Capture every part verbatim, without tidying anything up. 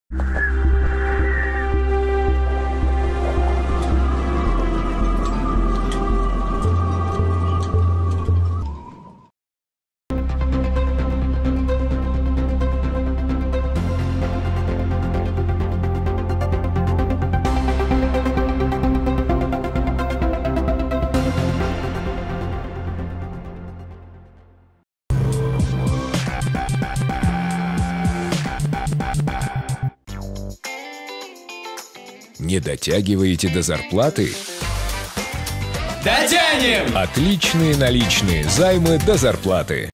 Не дотягиваете до зарплаты? Дотянем! Отличные наличные займы до зарплаты.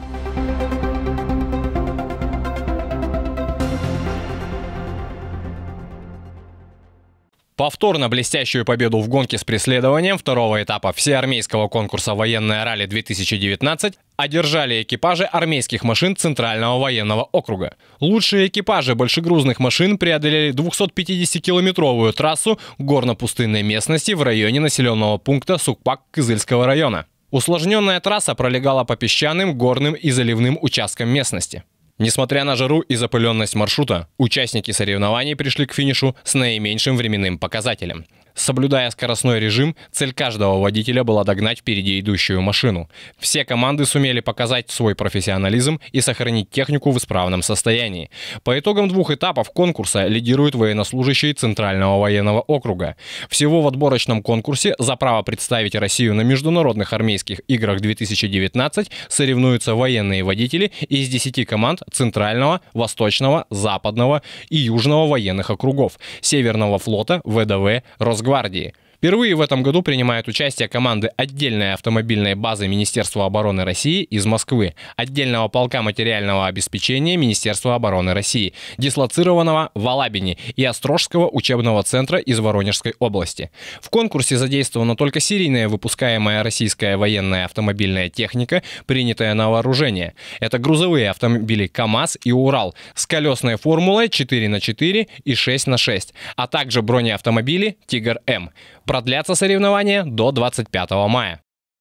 Повторно блестящую победу в гонке с преследованием второго этапа всеармейского конкурса «Военное ралли-две тысячи девятнадцать» одержали экипажи армейских машин Центрального военного округа. Лучшие экипажи большегрузных машин преодолели двухсотпятидесятикилометровую трассу горно-пустынной местности в районе населенного пункта Сукпак Кызыльского района. Усложненная трасса пролегала по песчаным, горным и заливным участкам местности. Несмотря на жару и запыленность маршрута, участники соревнований пришли к финишу с наименьшим временным показателем. Соблюдая скоростной режим, цель каждого водителя была догнать впереди идущую машину. Все команды сумели показать свой профессионализм и сохранить технику в исправном состоянии. По итогам двух этапов конкурса лидируют военнослужащие Центрального военного округа. Всего в отборочном конкурсе за право представить Россию на международных армейских играх две тысячи девятнадцать соревнуются военные водители из десяти команд Центрального, Восточного, Западного и Южного военных округов, Северного флота, ВДВ, Росгвардии. Гвардии. Впервые в этом году принимают участие команды отдельной автомобильной базы Министерства обороны России из Москвы, отдельного полка материального обеспечения Министерства обороны России, дислоцированного в Алабине, и Острожского учебного центра из Воронежской области. В конкурсе задействована только серийная выпускаемая российская военная автомобильная техника, принятая на вооружение. Это грузовые автомобили КАМАЗ и Урал с колесной формулой четыре на четыре и шесть на шесть, а также бронеавтомобили Тигр-М. Продлятся соревнования до двадцать пятого мая.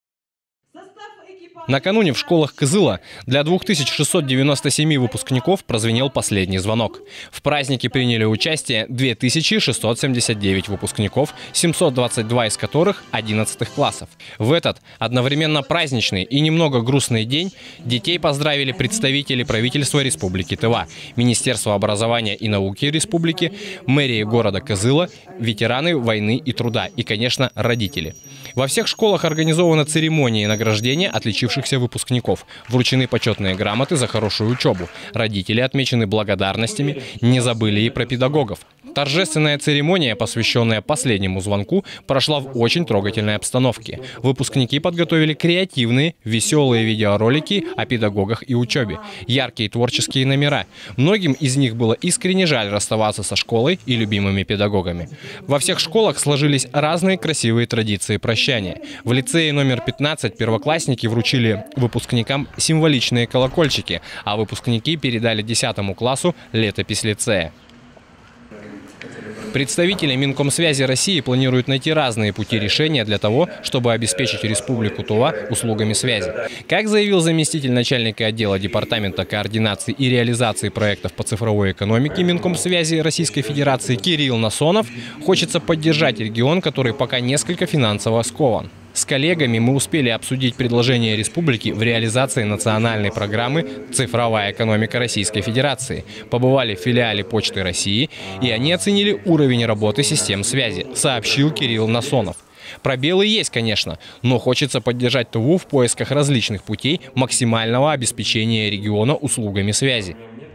Накануне в школах Кызыла для двух тысяч шестисот девяноста семи выпускников прозвенел последний звонок. В празднике приняли участие две тысячи шестьсот семьдесят девять выпускников, семьсот двадцать два из которых одиннадцатых классов. В этот одновременно праздничный и немного грустный день детей поздравили представители правительства Республики Тыва, Министерства образования и науки Республики, мэрии города Кызыла, ветераны войны и труда и, конечно, родители. Во всех школах организована церемония награждения отличившихся выпускников. Вручены почетные грамоты за хорошую учебу. Родители отмечены благодарностями, не забыли и про педагогов. Торжественная церемония, посвященная последнему звонку, прошла в очень трогательной обстановке. Выпускники подготовили креативные, веселые видеоролики о педагогах и учебе, яркие творческие номера. Многим из них было искренне жаль расставаться со школой и любимыми педагогами. Во всех школах сложились разные красивые традиции прощания. В лицее номер пятнадцать первоклассники вручили выпускникам символичные колокольчики, а выпускники передали десятому классу летопись лицея. Представители Минкомсвязи России планируют найти разные пути решения для того, чтобы обеспечить Республику Тува услугами связи. Как заявил заместитель начальника отдела Департамента координации и реализации проектов по цифровой экономике Минкомсвязи Российской Федерации Кирилл Насонов, хочется поддержать регион, который пока несколько финансово скован. С коллегами мы успели обсудить предложение республики в реализации национальной программы «Цифровая экономика Российской Федерации». Побывали в филиале Почты России, и они оценили уровень работы систем связи, сообщил Кирилл Насонов. Пробелы есть, конечно, но хочется поддержать Туву в поисках различных путей максимального обеспечения региона услугами связи.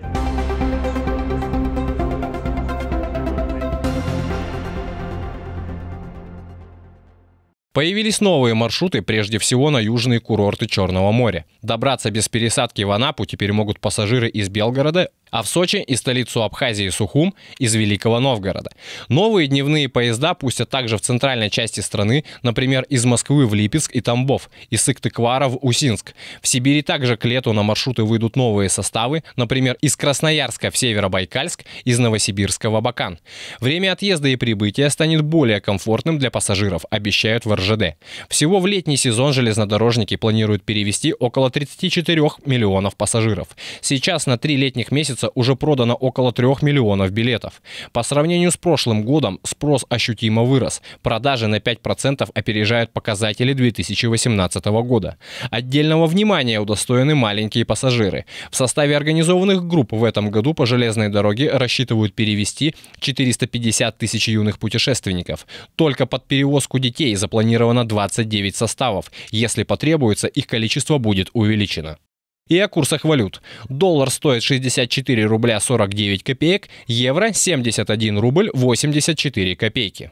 Появились новые маршруты, прежде всего на южные курорты Черного моря. Добраться без пересадки в Анапу теперь могут пассажиры из Белгорода, а в Сочи и столицу Абхазии Сухум из Великого Новгорода. Новые дневные поезда пустят также в центральной части страны, например, из Москвы в Липецк и Тамбов, из Сыктывкара в Усинск. В Сибири также к лету на маршруты выйдут новые составы, например, из Красноярска в Северобайкальск, из Новосибирска в Абакан. Время отъезда и прибытия станет более комфортным для пассажиров, обещают в эр жэ дэ. Всего в летний сезон железнодорожники планируют перевезти около тридцати четырёх миллионов пассажиров. Сейчас на три летних месяца месяца уже продано около трех миллионов билетов. По сравнению с прошлым годом спрос ощутимо вырос. Продажи на пять процентов опережают показатели две тысячи восемнадцатого года. Отдельного внимания удостоены маленькие пассажиры. В составе организованных групп в этом году по железной дороге рассчитывают перевести четыреста пятьдесят тысяч юных путешественников. Только под перевозку детей запланировано двадцать девять составов. Если потребуется, их количество будет увеличено. И о курсах валют. Доллар стоит шестьдесят четыре рубля сорок девять копеек, евро семьдесят один рубль восемьдесят четыре копейки.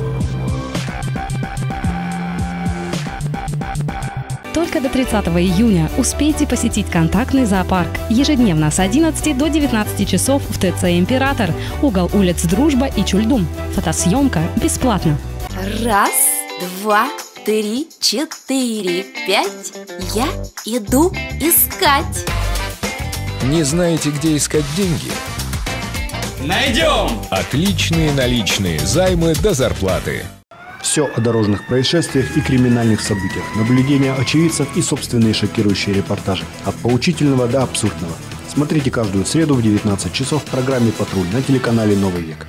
Только до тридцатого июня успейте посетить контактный зоопарк. Ежедневно с одиннадцати до девятнадцати часов в ТЦ «Император». Угол улиц Дружба и Чульдум. Фотосъемка бесплатна. Раз, два, три, четыре, пять. Я иду искать. Не знаете, где искать деньги? Найдем! Отличные наличные займы до зарплаты. Все о дорожных происшествиях и криминальных событиях, наблюдения очевидцев и собственные шокирующие репортажи. От поучительного до абсурдного. Смотрите каждую среду в девятнадцать часов в программе «Патруль» на телеканале «Новый век».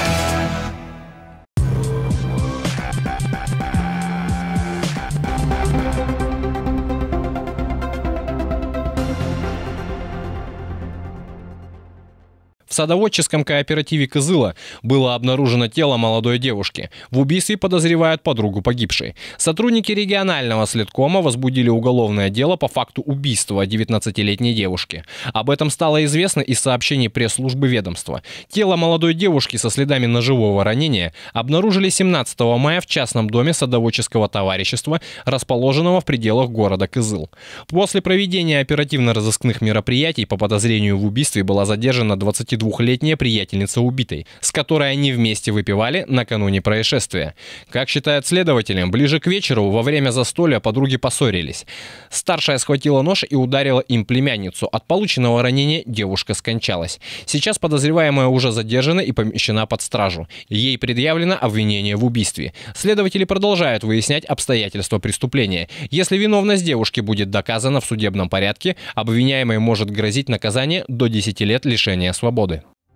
В садоводческом кооперативе Кызыла было обнаружено тело молодой девушки. В убийстве подозревают подругу погибшей. Сотрудники регионального следкома возбудили уголовное дело по факту убийства девятнадцатилетней девушки. Об этом стало известно из сообщений пресс-службы ведомства. Тело молодой девушки со следами ножевого ранения обнаружили семнадцатого мая в частном доме садоводческого товарищества, расположенного в пределах города Кызыл. После проведения оперативно-розыскных мероприятий по подозрению в убийстве была задержана двадцатидвухлетняя приятельница убитой, с которой они вместе выпивали накануне происшествия. Как считают следователи, ближе к вечеру во время застолья подруги поссорились. Старшая схватила нож и ударила им племянницу. От полученного ранения девушка скончалась. Сейчас подозреваемая уже задержана и помещена под стражу. Ей предъявлено обвинение в убийстве. Следователи продолжают выяснять обстоятельства преступления. Если виновность девушки будет доказана в судебном порядке, обвиняемой может грозить наказание до десяти лет лишения свободы.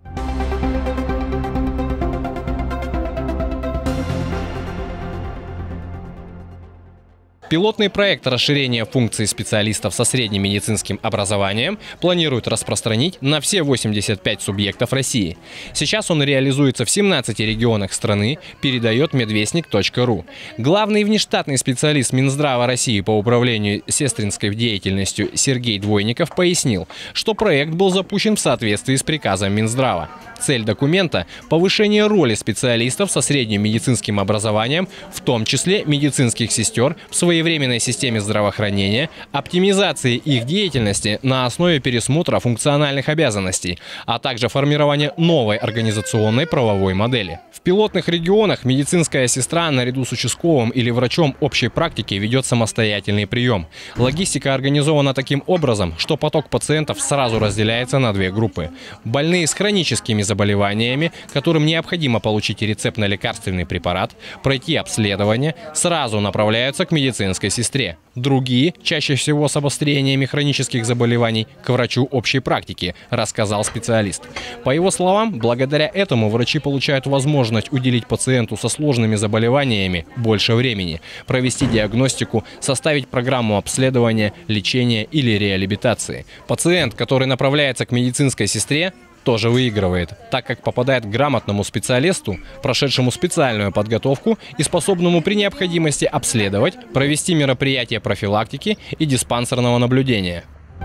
Пилотный проект расширения функций специалистов со средним медицинским образованием планируют распространить на все восемьдесят пять субъектов России. Сейчас он реализуется в семнадцати регионах страны, передает медвестник точка ру. Главный внештатный специалист Минздрава России по управлению сестринской деятельностью Сергей Двойников пояснил, что проект был запущен в соответствии с приказом Минздрава. Цель документа – повышение роли специалистов со средним медицинским образованием, в том числе медицинских сестер, в своевременной системе здравоохранения, оптимизации их деятельности на основе пересмотра функциональных обязанностей, а также формирование новой организационной правовой модели. В пилотных регионах медицинская сестра наряду с участковым или врачом общей практики ведет самостоятельный прием. Логистика организована таким образом, что поток пациентов сразу разделяется на две группы. Больные с хроническими заболеваниями, которым необходимо получить рецепт на лекарственный препарат, пройти обследование, сразу направляются к медицинской сестре. Другие, чаще всего с обострениями хронических заболеваний, к врачу общей практики, рассказал специалист. По его словам, благодаря этому врачи получают возможность уделить пациенту со сложными заболеваниями больше времени, провести диагностику, составить программу обследования, лечения или реабилитации. Пациент, который направляется к медицинской сестре, тоже выигрывает, так как попадает к грамотному специалисту, прошедшему специальную подготовку и способному при необходимости обследовать, провести мероприятия профилактики и диспансерного наблюдения.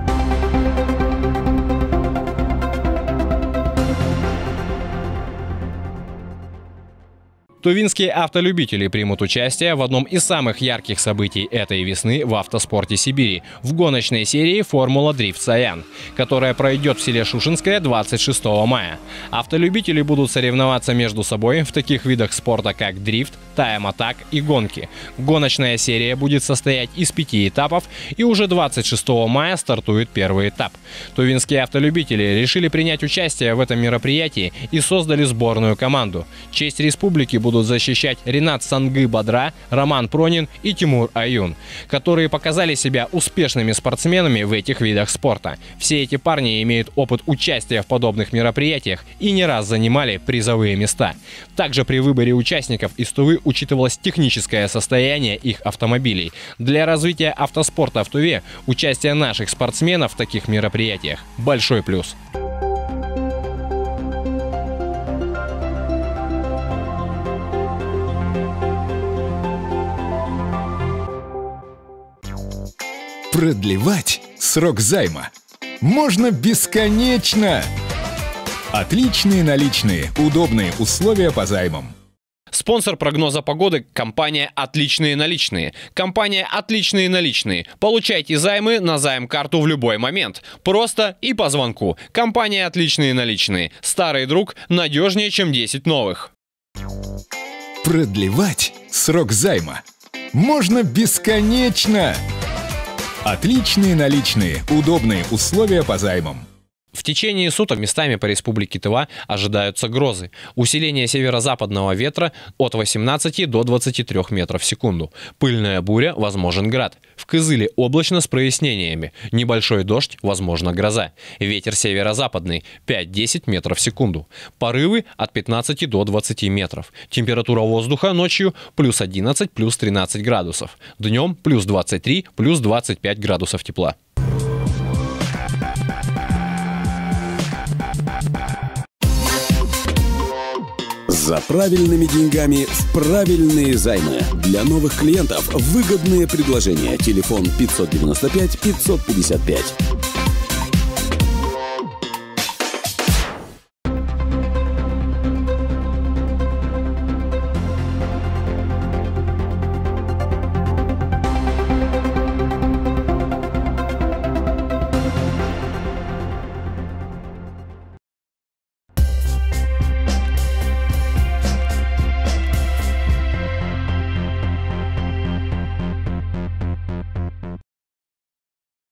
Тувинские автолюбители примут участие в одном из самых ярких событий этой весны в автоспорте Сибири – в гоночной серии «Формула Дрифт Саян», которая пройдет в селе Шушинское двадцать шестого мая. Автолюбители будут соревноваться между собой в таких видах спорта, как дрифт, тайм-атак и гонки. Гоночная серия будет состоять из пяти этапов, и уже двадцать шестого мая стартует первый этап. Тувинские автолюбители решили принять участие в этом мероприятии и создали сборную команду. Честь республики будут будут защищать Ринат Сангы-Бадра, Роман Пронин и Тимур Аюн, которые показали себя успешными спортсменами в этих видах спорта. Все эти парни имеют опыт участия в подобных мероприятиях и не раз занимали призовые места. Также при выборе участников из Тувы учитывалось техническое состояние их автомобилей. Для развития автоспорта в Туве участие наших спортсменов в таких мероприятиях – большой плюс. Продлевать срок займа можно бесконечно. Отличные наличные, удобные условия по займам. Спонсор прогноза погоды – компания «Отличные наличные». Компания «Отличные наличные». Получайте займы на займ-карту в любой момент. Просто и по звонку. Компания «Отличные наличные». Старый друг надежнее, чем десять новых. Продлевать срок займа можно бесконечно. Отличные наличные, удобные условия по займам. В течение суток местами по республике Тыва ожидаются грозы. Усиление северо-западного ветра от восемнадцати до двадцати трёх метров в секунду. Пыльная буря, возможен град. В Кызыле облачно с прояснениями. Небольшой дождь, возможно гроза. Ветер северо-западный пять-десять метров в секунду. Порывы от пятнадцати до двадцати метров. Температура воздуха ночью плюс одиннадцать, плюс тринадцать градусов. Днем плюс двадцать три, плюс двадцать пять градусов тепла. За правильными деньгами в правильные займы. Для новых клиентов выгодные предложения. Телефон пятьсот девяносто пять пятьсот пятьдесят пять.